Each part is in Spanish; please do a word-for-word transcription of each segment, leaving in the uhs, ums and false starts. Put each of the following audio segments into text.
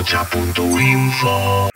rocha punto info.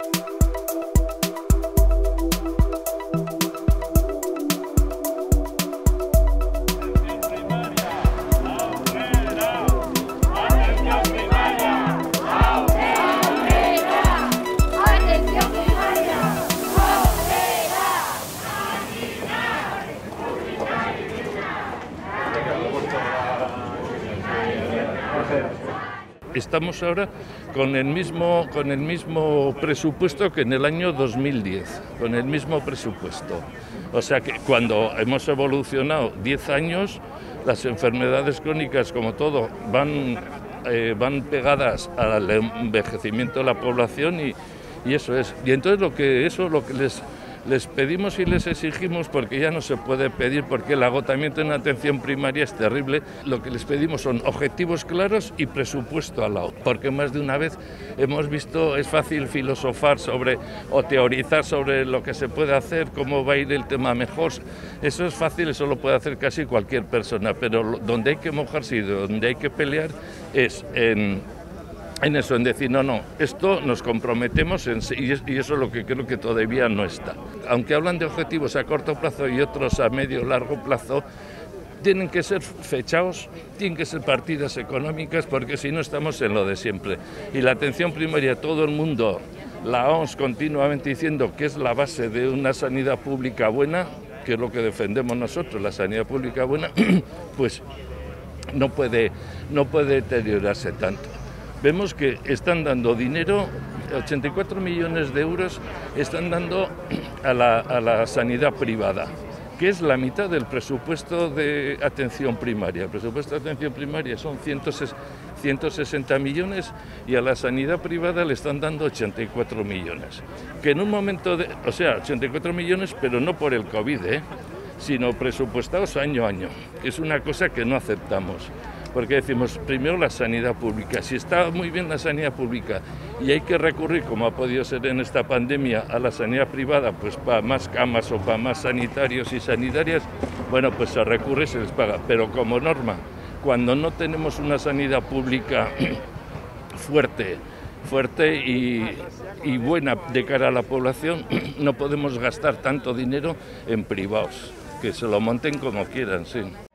Estamos ahora con el mismo, con el mismo presupuesto que en el año dos mil diez, con el mismo presupuesto. O sea que cuando hemos evolucionado diez años, las enfermedades crónicas, como todo, van, eh, van pegadas al envejecimiento de la población y, y eso es. Y entonces lo que, eso lo que les... Les pedimos y les exigimos, porque ya no se puede pedir, porque el agotamiento en atención primaria es terrible. Lo que les pedimos son objetivos claros y presupuesto al lado, porque más de una vez hemos visto, es fácil filosofar sobre o teorizar sobre lo que se puede hacer, cómo va a ir el tema mejor. Eso es fácil, eso lo puede hacer casi cualquier persona, pero donde hay que mojarse y donde hay que pelear es en... en eso, en decir, no, no, esto nos comprometemos en, y, es, y eso es lo que creo que todavía no está. Aunque hablan de objetivos a corto plazo y otros a medio largo plazo, tienen que ser fechados, tienen que ser partidas económicas, porque si no estamos en lo de siempre. Y la atención primaria, todo el mundo, la O M S continuamente diciendo que es la base de una sanidad pública buena, que es lo que defendemos nosotros, la sanidad pública buena, pues no puede, no puede deteriorarse tanto. Vemos que están dando dinero, ochenta y cuatro millones de euros están dando a la, a la sanidad privada, que es la mitad del presupuesto de atención primaria. El presupuesto de atención primaria son ciento sesenta millones y a la sanidad privada le están dando ochenta y cuatro millones. Que en un momento de, o sea, ochenta y cuatro millones, pero no por el COVID, ¿eh? Sino presupuestados año a año, que es una cosa que no aceptamos. Porque decimos, primero la sanidad pública. Si está muy bien la sanidad pública y hay que recurrir, como ha podido ser en esta pandemia, a la sanidad privada, pues para más camas o para más sanitarios y sanitarias, bueno, pues se recurre y se les paga. Pero como norma, cuando no tenemos una sanidad pública fuerte, fuerte y, y buena de cara a la población, no podemos gastar tanto dinero en privados, que se lo monten como quieran, sí.